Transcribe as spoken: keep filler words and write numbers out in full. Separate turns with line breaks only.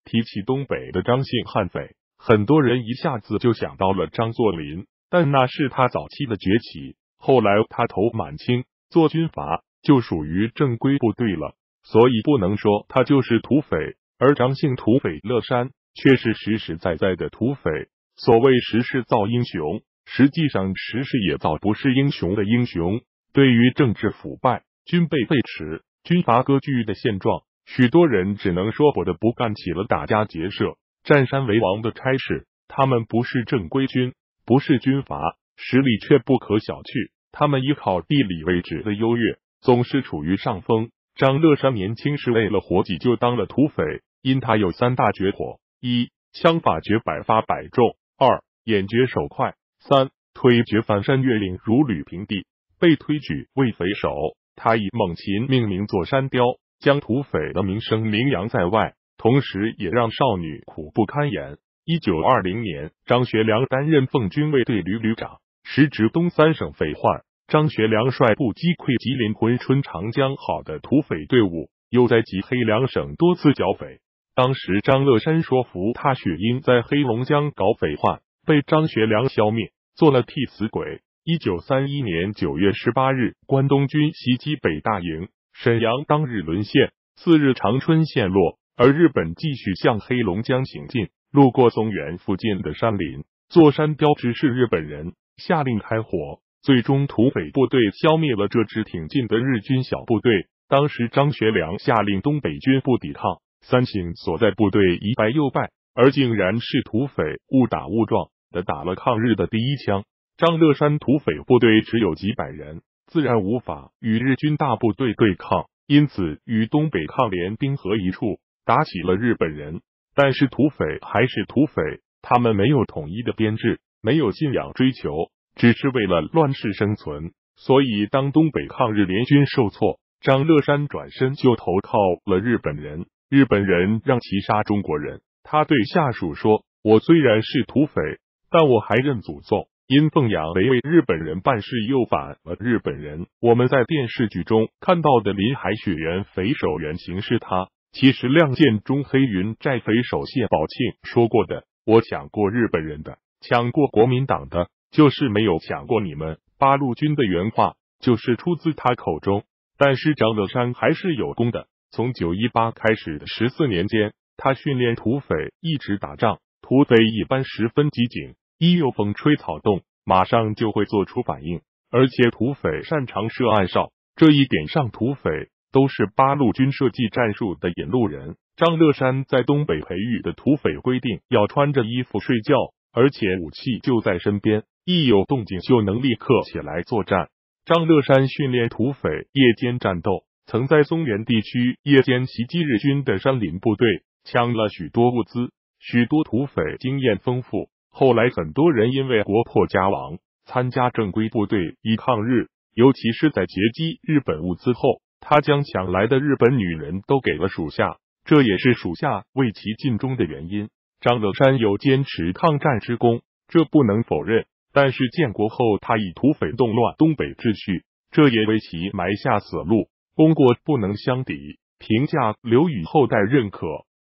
提起东北的张姓悍匪，很多人一下子就想到了张作霖，但那是他早期的崛起，后来他投满清做军阀，就属于正规部队了，所以不能说他就是土匪。而张姓土匪乐山却是实实在在的土匪。所谓时势造英雄，实际上时势也造不是英雄的英雄。对于政治腐败、军备废弛、军阀割据的现状，许多人只能说不得不干起了打家劫舍、占山为王的差事。他们不是正规军，不是军阀，实力却不可小觑。他们依靠地理位置的优越，总是处于上风。张乐山年轻时为了活计就当了土匪，因他有三大绝活：一、枪法绝百发百中；二、眼绝手快；三、推绝翻山越岭如履平地。被推举为匪首，他以猛禽命名做山雕，将土匪的名声名扬在外，同时也让少女苦不堪言。一九二零年，张学良担任奉军卫队旅旅长，时值东三省匪患。张学良率部击溃吉林珲春长江好的土匪队伍，又在吉黑两省多次剿匪。当时张乐山说服他雪因在黑龙江搞匪患，被张学良消灭，做了替死鬼。一九三一年九月十八日，关东军袭击北大营，沈阳当日沦陷，次日长春陷落，而日本继续向黑龙江行进，路过松原附近的山林，座山雕指示日本人，下令开火。最终土匪部队消灭了这支挺进的日军小部队。当时张学良下令东北军不抵抗，三省所在部队一败又败，而竟然是土匪误打误撞的打了抗日的第一枪。张乐山土匪部队只有几百人，自然无法与日军大部队对抗，因此与东北抗联兵合一处，打起了日本人。但是土匪还是土匪，他们没有统一的编制，没有信仰追求，只是为了乱世生存。所以当东北抗日联军受挫，张乐山转身就投靠了日本人，日本人让其杀中国人。他对下属说，我虽然是土匪，但我还认祖宗。因奉养为为日本人办事，又反了日本人。我们在电视剧中看到的临海雪原匪首原型是他，其实亮剑中黑云寨匪首谢宝庆说过的，我抢过日本人的，抢过国民党的，就是没有抢过你们。八路军的原话就是出自他口中。但是张乐山还是有功的，从九一八开始的十四年间，他训练土匪一直打仗，土匪一般十分机警，一有风吹草动，马上就会做出反应，而且土匪擅长设暗哨，这一点上土匪都是八路军设计战术的引路人。张乐山在东北培育的土匪规定要穿着衣服睡觉，而且武器就在身边，一有动静就能立刻起来作战。张乐山训练土匪夜间战斗，曾在松原地区夜间袭击日军的山林部队，抢了许多物资，许多土匪经验丰富。后来很多人因为国破家亡，参加正规部队以抗日，尤其是在劫击日本物资后，他将抢来的日本女人都给了属下，这也是属下为其尽忠的原因。张乐山有坚持抗战之功，这不能否认，但是建国后他以土匪动乱东北秩序，这也为其埋下死路，功过不能相抵。评价刘宇后代认可。